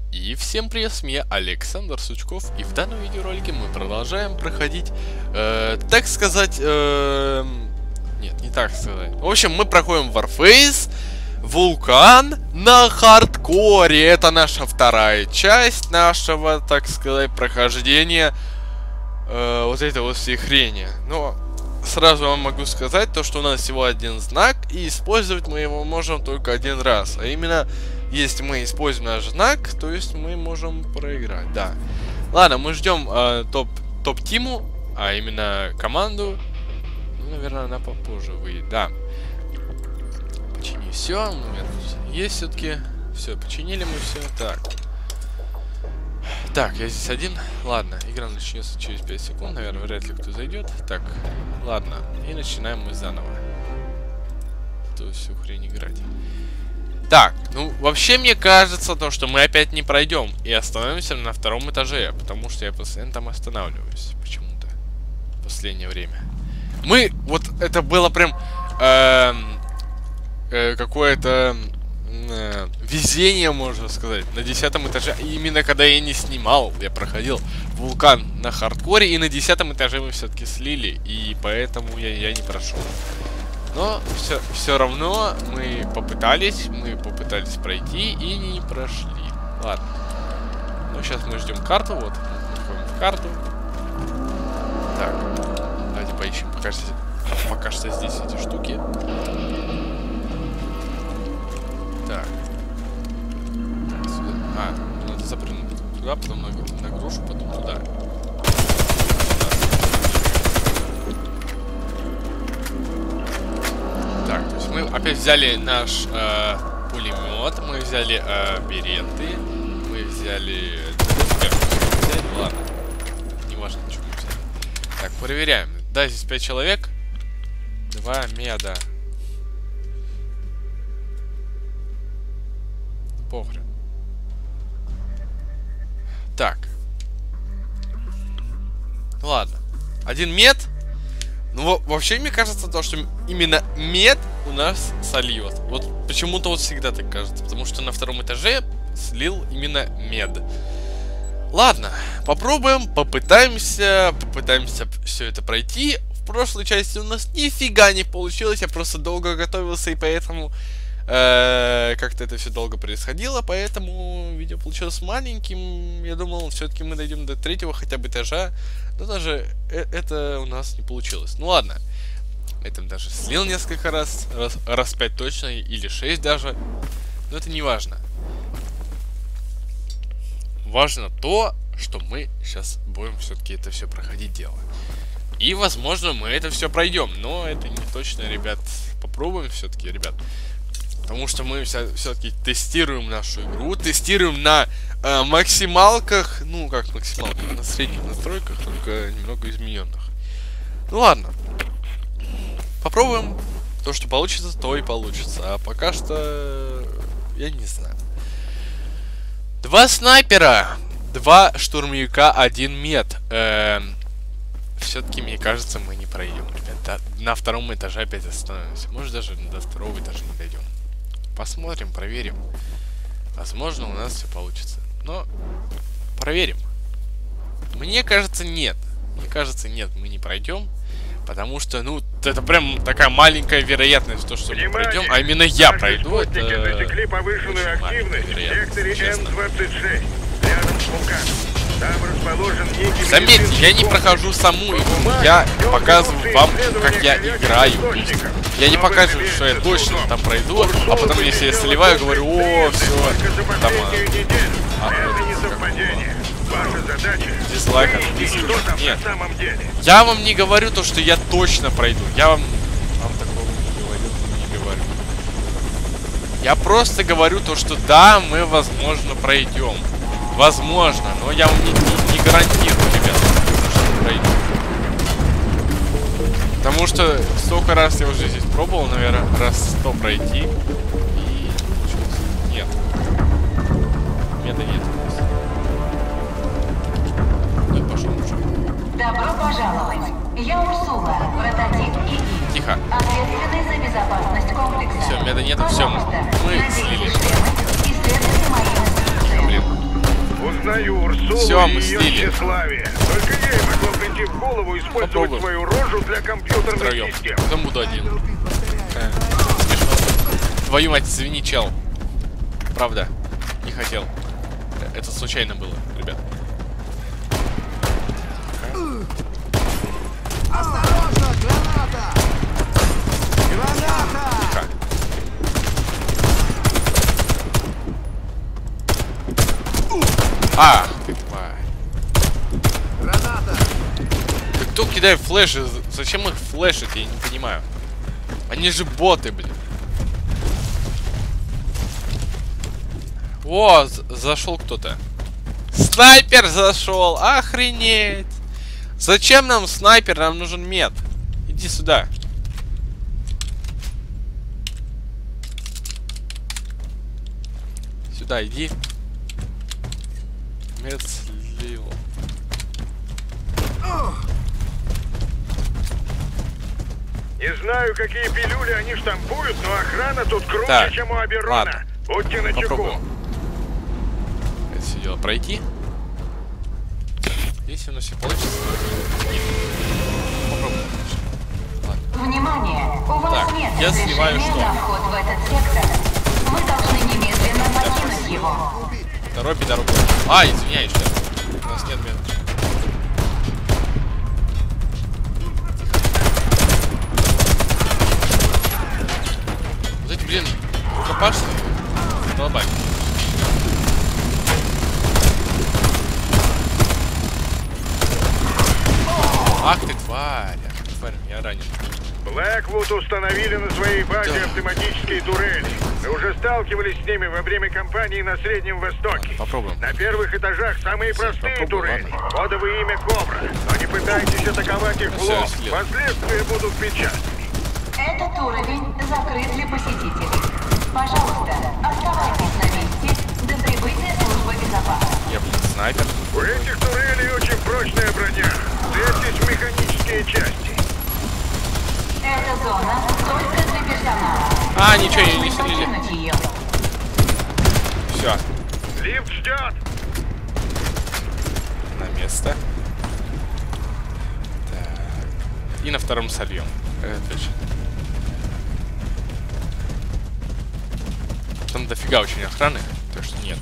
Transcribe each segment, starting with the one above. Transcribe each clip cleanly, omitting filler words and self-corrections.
И всем привет, с меня Александр Сучков, и в данном видеоролике мы продолжаем проходить, так сказать, нет, не так сказать. В общем, мы проходим Warface, Вулкан на хардкоре. Это наша вторая часть нашего, так сказать, прохождения вот этой вот всей хрени. Но сразу вам могу сказать, то, что у нас всего один знак, и использовать мы его можем только один раз. А именно, если мы используем наш знак, то есть мы можем проиграть, да. Ладно, мы ждем топ-тиму, а именно команду. Ну, наверное, она попозже выйдет, да. Почини все, есть все-таки. Все, починили мы все. Так, я здесь один. Ладно, игра начнется через 5 секунд, наверное, вряд ли кто зайдет. Так, ладно, и начинаем мы заново. То всю хрень играть. Так, ну, вообще мне кажется, то, что мы опять не пройдем и остановимся на втором этаже, потому что я постоянно там останавливаюсь почему-то в последнее время. Мы, вот это было прям какое-то везение, можно сказать, на 10-м этаже. Именно когда я не снимал, я проходил Вулкан на хардкоре, и на 10-м этаже мы все-таки слили, и поэтому я не прошел. Но все равно мы попытались пройти и не прошли. Ладно. Ну, сейчас мы ждем карту. Вот, мы входим в карту. Так, давайте поищем пока что здесь эти штуки. Так. Сюда. Надо запрыгнуть туда, потом на грушу, потом туда. Так, то есть мы опять взяли наш пулемет, мы взяли береты, мы взяли... Ладно, не важно, что мы взяли. Так, проверяем. Да, здесь 5 человек. 2 меда. Похрен. Так. Ладно. 1 мед. Ну, вообще, мне кажется, то, что именно мед у нас сольет. Вот почему-то вот всегда так кажется. Потому что на втором этаже слил именно мед. Ладно, попытаемся все это пройти. В прошлой части у нас нифига не получилось. Я просто долго готовился, и поэтому как-то это все долго происходило. Поэтому видео получилось маленьким. Я думал, все-таки мы дойдем до 3-го хотя бы этажа. Но даже это у нас не получилось. Ну ладно. Я там даже слил несколько раз 5 точно, или 6 даже. Но это не важно. Важно то, что мы сейчас будем все-таки это все проходить дело. И, возможно, мы это все пройдем. Но это не точно, ребят. Попробуем все-таки, ребят. Потому что мы все-таки тестируем нашу игру. Тестируем на максималках. Ну, как максималках? На средних настройках, только немного измененных. Ну, ладно. Попробуем. То, что получится, то и получится. А пока что... я не знаю. 2 снайпера. 2 штурмовика, 1 мед. Все-таки, мне кажется, мы не пройдем, ребята. На втором этаже опять остановимся. Может, даже до 2-го этажа не дойдем. Посмотрим, проверим. Возможно, у нас все получится. Но проверим. Мне кажется, нет. Мне кажется, нет, мы не пройдем. Потому что, ну, это прям такая маленькая вероятность, то, что мы пройдем. А именно я пройду. Это засекли повышенную активность в секторе М26. Рядом с вулканом. Там расположен некий... Заметьте, я не прохожу саму игру, я показываю вам, как я играю. Я не покажу, что я точно там пройду, а потом, если я сливаю, говорю, о, все, там... Это не совпадение. Ваша задача... Дизлайк, нет. Я вам не говорю то, что я точно пройду. Я вам такого не говорю. Я просто говорю то, что да, мы, возможно, пройдем. Возможно, но я вам не гарантирую, ребята, что пройду. Потому что столько раз я уже здесь пробовал, наверное, раз 100 пройти. И нет. Меда нет. Ну и пошел уже. Добро пожаловать. Я Урсула, прототип ИИ. Тихо. Ответственный за безопасность комплекса. Все, меда нету, все. Мы слили. Исследуйте мои инструкции. Блин. знаю Урсулу Всё, и мы ее слили. тщеславие. Только ей могло прийти в голову использовать Попробуем. свою рожу для компьютерных Втроем. систем. Потом буду один. Смешно. Твою мать, извини, чел. Правда, не хотел. Это случайно было, ребят. Осторожно, граната! Граната! Тихо. А, ты тварь. Граната! Да кто кидает флеши? Зачем их флешить? Я не понимаю. Они же боты, блин. О, зашел кто-то. Снайпер зашел! Охренеть! Зачем нам снайпер? Нам нужен мед. Иди сюда. Сюда иди. Мед слил. Не знаю, какие пилюли они штампуют, но охрана тут круче, Так, чем у Аберона. ладно. Будьте начеку. Попробуем. Это все дело пройти. Если у нас все получится, то нет. Попробуем. Ладно. Внимание! У вас Так, нет я сливаю разрешения что? на вход в этот сектор. Вы должны немедленно покинуть его. Дороби дорогу. А, извиняюсь, да. У нас нет мед. Вот эти, блин, рукопашные. Долбай. Ах ты тварь, я ранен. Блэквуд установили на своей базе автоматические турели. Мы уже сталкивались с ними во время кампании на Среднем Востоке. Попробуем. На первых этажах самые простые попробуй, турели. Кодовое имя Кобра. Но не пытайтесь атаковать их в всё, лоб. слил. Последствия будут печальны. Этот уровень закрыт для посетителей. Пожалуйста, оставайтесь на месте до прибытия службы безопасности. Я, блин, снайпер. У этих турелей очень прочная броня. Вцепьтесь в механические части. Эта зона только для персонала. А, ничего, Вы я не должны слили. покинуть ее. Все, Лифт ждет. на место. Так. И на втором сольем. Это точно. Там дофига очень охраны, так что нет.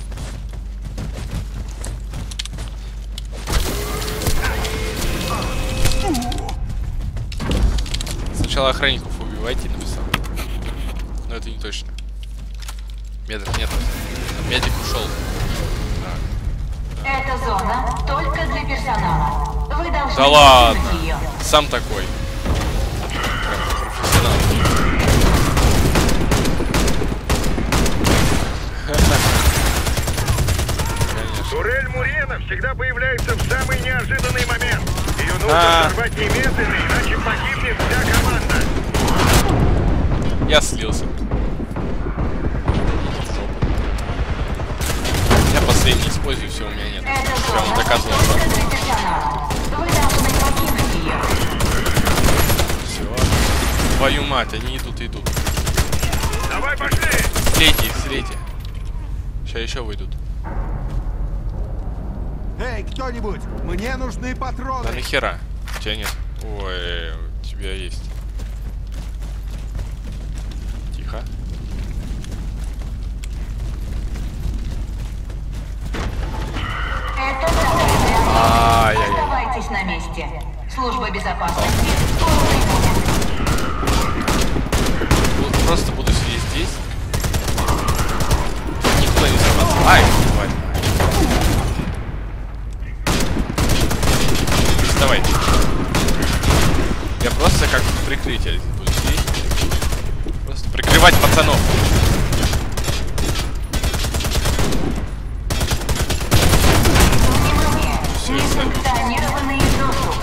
Сначала охранников убивайте, написал. Но это не точно. Медик нет. Медик ушел. Эта зона только для персонала. Вы должны Да ладно. покинуть ее. Сам такой. Прям профессионал. Конечно. Турель Мурена всегда появляется в самый неожиданный момент. Ее нужно взорвать немедленно, иначе погибнет вся команда. Я слился. Я последний использую, все, у меня нет. Эта Все, зона он доказывал, только что... для персонала. Вы должны покинуть ее. Все. Твою мать, они идут. Давай, пошли! Слейте. Сейчас еще выйдут. Эй, кто-нибудь! Мне нужны Да патроны! нахера? У тебя нет. Ой, у тебя есть. Тихо. Это закрытый объект. Ай-яй-яй. Оставайтесь на месте. Служба безопасности скоро прибудет. Просто буду сидеть здесь. Никуда не сорваться. Ай, тварь. Давай. Я просто как прикрытие буду сидеть. Просто прикрывать пацанов. Внимание! Всё, я знаю. Несанкционированный доступ.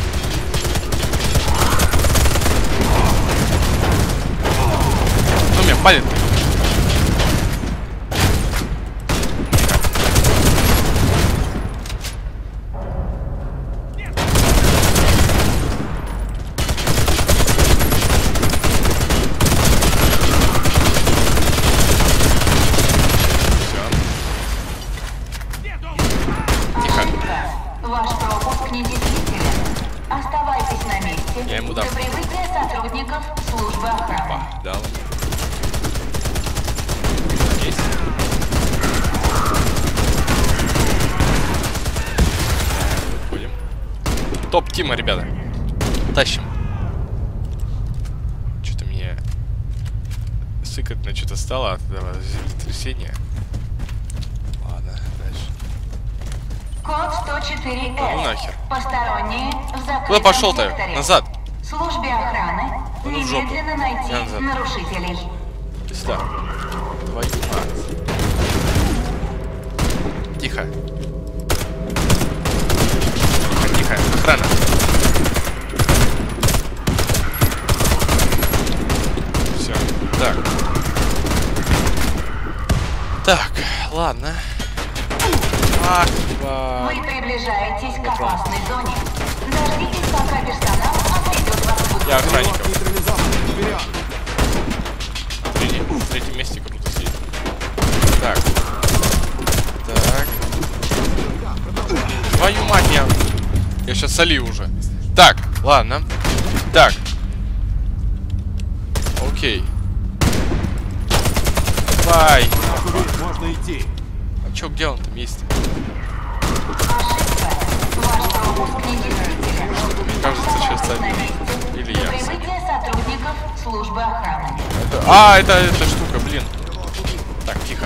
Ну, меня палит. Ваш пропуск недействителен. Оставайтесь на месте Я ему дам. до прибытия сотрудников службы охраны. Дал. Есть. Выходим. Топ Тима, ребята. Тащим. Что-то мне сыкать на что-то стало от этого землетрясения. Ладно, дальше. Код 104С. Ну нахер. Посторонние в закрытом Куда пошел-то? секторе. Назад. Службе охраны Ну, в жопу. немедленно найти Я назад. нарушителей. Иди сюда. Твою мать. Тихо. Тихо, тихо. Охрана. Все. Так. Так, ладно. Ах, Вы приближаетесь к опасной зоне. Дождитесь, пока персонал отведет вас в я охранников. Нейтрализован. Вперед. В третьем месте круто сидит. Так. Так. Твою мать, я сейчас солью уже. Так, ладно. Так. Окей. Давай. Можно идти. А чё, где он там есть? Ошибка. Ваш пропуск недействителен. Кажется, сейчас Оставайтесь на один. месте Или до я. прибытия сотрудников службы охраны. Это эта штука, блин. Так, тихо.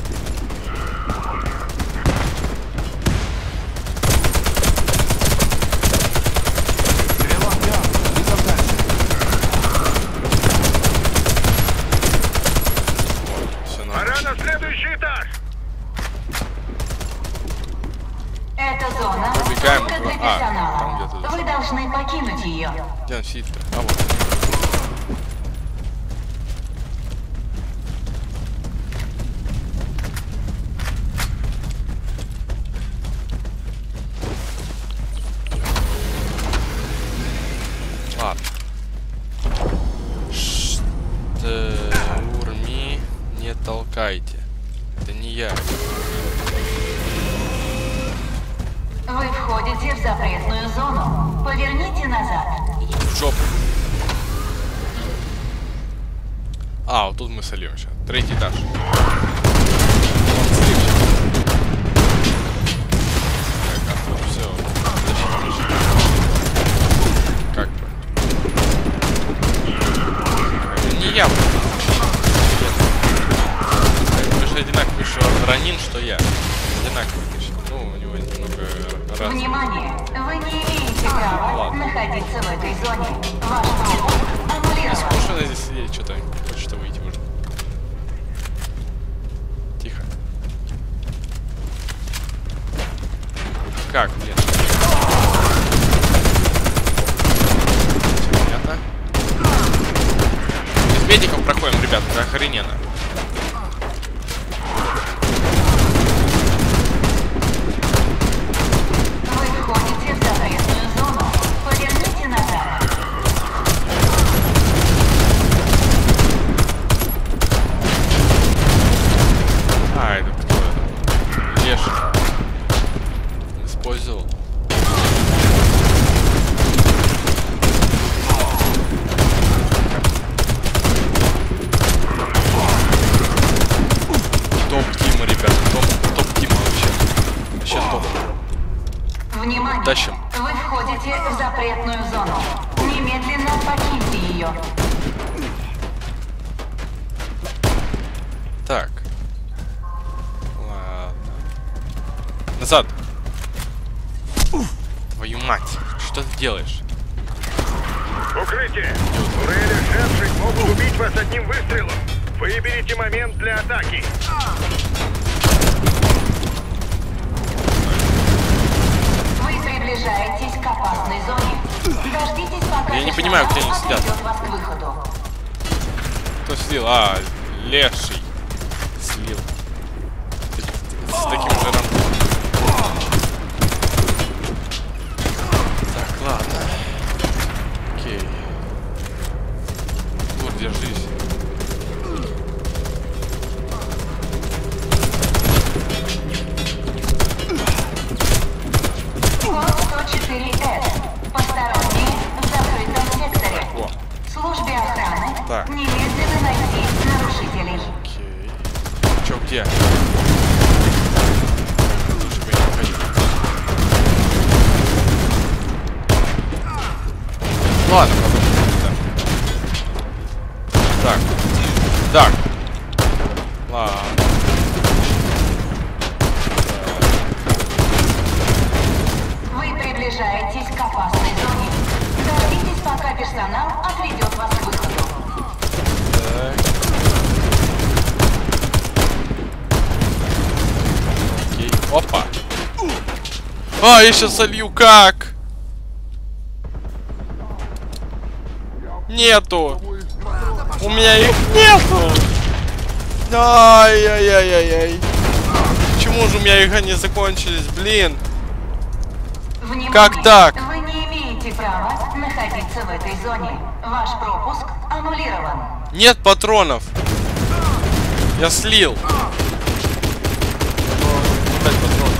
Стрела вперед. Идем дальше. Все Пора на следующий этаж. Эта зона Выбегаем. только для А, там персонала. где-то. Вы должны покинуть ее. Где он сидит-то? А вот. Ладно. Штурми, не толкайте. Это не я. Вы входите в запретную зону. Поверните назад. Идите в жопу. А, вот тут мы сольем сейчас. Третий этаж. Все. Как бы. Не я. Мы же одинаковые, что Ранин, что я. Одинаковые, конечно. Ну, у него немного разные. Внимание! Вы не имеете права Ладно. находиться в этой зоне. Ваш пропуск аннулирован. Скучно здесь сидеть, что-то хочется выйти уже. Тихо. Как, блин? Всё понятно. Без медиков проходим, ребята, это охрененно. Вы входите в запретную зону. Поверните назад. А, это кто это? Леший. Использовал. Топ-тима, ребята. Топ-тима вообще. Вообще топ. Внимание! Тащим. Вы входите в запретную зону. Немедленно покиньте ее. Так. Ладно. Назад. Твою мать. Что ты делаешь? Укрытие. Турели шедших могут убить вас одним выстрелом. Выберите момент для атаки. Вы приближаетесь к опасной зоне. Дождитесь, пока Я не понимаю, где они персонал сидят. отведет вас к выходу. Кто слил? А, леший. Слил. С таким жиром. Так, ладно. Окей. Вот, держись. ладно, так. Так. Ладно. Вы приближаетесь к опасной зоне. Дождитесь, пока персонал отведет вас к выходу. Так. Окей. Опа. А, я сейчас солью как? Нету. У меня их нету. Ай-яй-яй-яй-яй. Почему же у меня их они закончились, блин? Внимание! Как так? Вы не имеете права находиться в этой зоне. Ваш пропуск аннулирован. Нет патронов. Я слил. Опять патроны.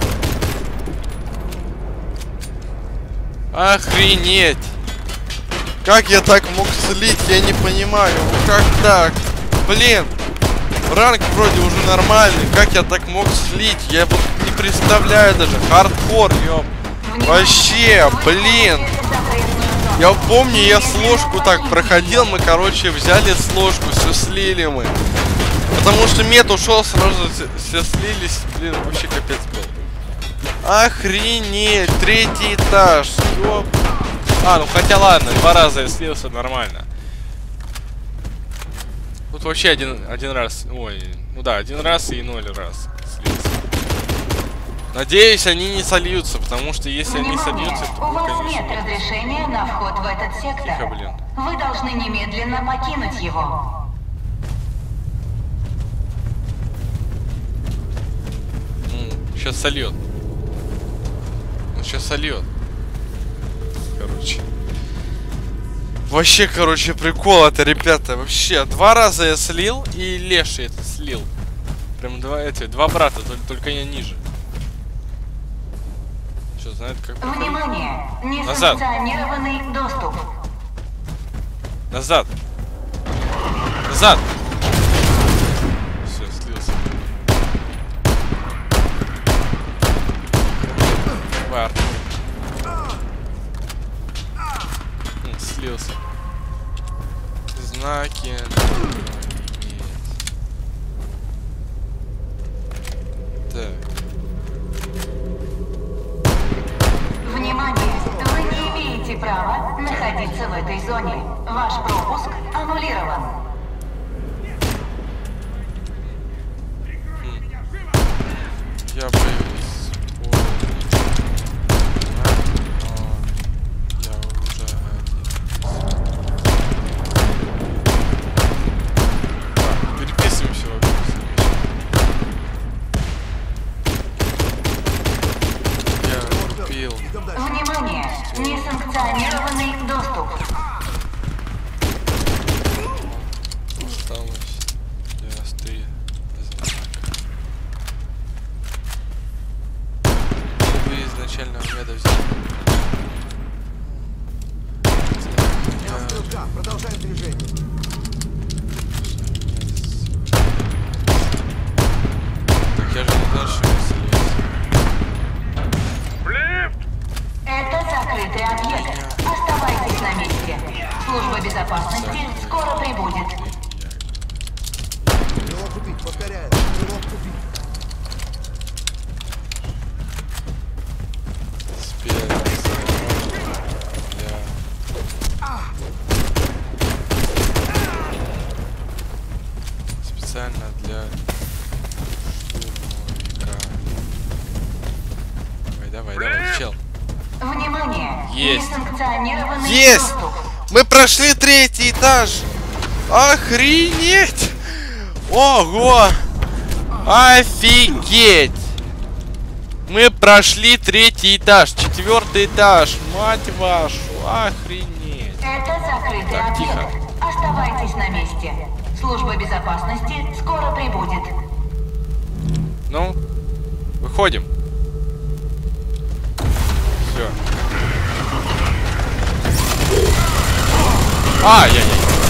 Охренеть. Как я так мог слить? Я не понимаю. Как так? Блин. Ранг вроде уже нормальный. Как я так мог слить? Я вот не представляю даже. Хардкор, ёп. Вообще, блин. Я помню, я с ложку так проходил. Мы, короче, взяли с ложку, все слили мы. Потому что мед ушел, сразу все слились. Блин, вообще капец был. Охренеть. 3-й этаж. Ёп. А, ну хотя ладно, 2 раза я слился, нормально. Тут вообще один раз. Ой, ну да, 1 раз и 0 раз слился. Надеюсь, они не сольются, потому что если они сольются, то у вас конечно... нет разрешения на вход в этот сектор. Тихо, блин. Вы должны немедленно покинуть его. Сейчас сольет. Он сейчас сольет. Короче. Вообще, короче, прикол это, ребята. Вообще, 2 раза я слил и леший это слил. Прям 2 брата, только я ниже. Что, знает как... Внимание! Назад. Несанкционированный доступ. Назад. Назад. Все, слился. Вар. Слился. Знаки. Так. Внимание! Вы не имеете права находиться в этой зоне. Ваш пропуск аннулирован. Я боюсь. Переписываемся вообще. Я купил. Внимание! Несанкционированный доступ. Осталось 93 знака. Вы изначально меда взяли. Продолжаем движение. Так я же не знаю, что Это закрытый объект. Оставайтесь на месте. Служба безопасности скоро прибудет. Крыло купить, повторяю. Крыло купить. Специально для штурмовика. Давай, чел. Внимание! Есть. Несанкционированный Есть! доступ. Мы прошли 3-й этаж. Охренеть! Ого! Офигеть! Мы прошли 3-й этаж, 4-й этаж. Мать вашу, охренеть! Это закрытый Так, тихо. объект. Оставайтесь на месте. Служба безопасности скоро прибудет. Ну, выходим. Все. Ай-яй-яй.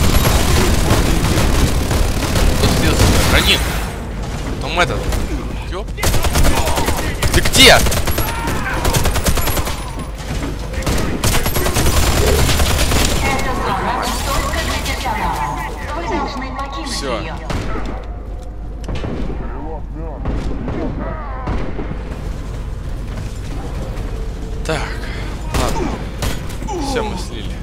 Тут слился, Ранин. Там этот. Ёп. Ты где? Все, мы слили.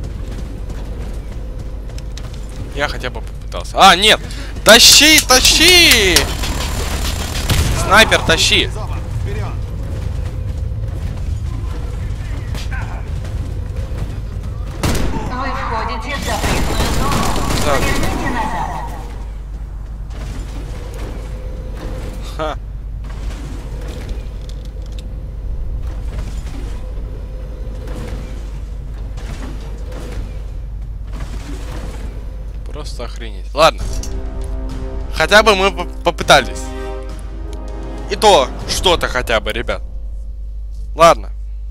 Я хотя бы попытался. А, нет! Тащи, тащи! Снайпер, тащи! Вперед! Вы входите в запретную зону. Да. Поверните назад. Ха. Просто охренеть. Ладно. Хотя бы мы попытались. И то что-то хотя бы, ребят. Ладно.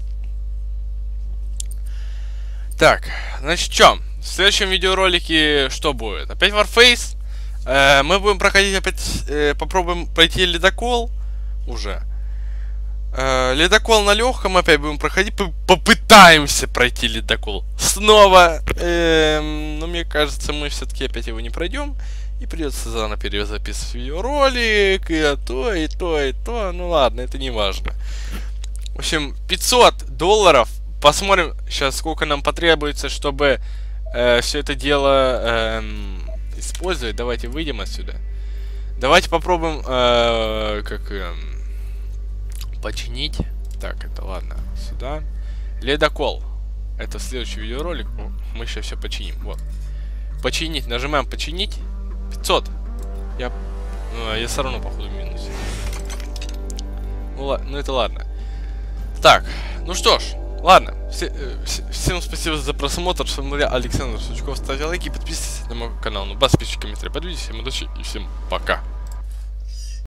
Так, значит, что? В следующем видеоролике что будет? Опять Warface. Мы будем проходить опять... попробуем пройти ледокол. Уже. Ледокол на легком опять будем проходить. Попытаемся пройти ледокол. Снова. Но мне кажется, мы все-таки опять его не пройдем. И придется заново перезаписывать видеоролик. И то, и то, и то. Ну ладно, это не важно. В общем, $500. Посмотрим сейчас, сколько нам потребуется, чтобы все это дело использовать. Давайте выйдем отсюда. Давайте попробуем починить. Так, это ладно. Сюда. Ледокол. Это следующий видеоролик. Мы сейчас все починим. Вот. Починить. Нажимаем починить. 500. Я все равно, походу, в минусе. Ну это ладно. Так, ну что ж. Ладно. Всем спасибо за просмотр. С вами был Александр Сучков. Ставьте лайки, подписывайтесь на мой канал. Ну, бас, пишите комментарии, подписывайтесь. Всем удачи и всем пока.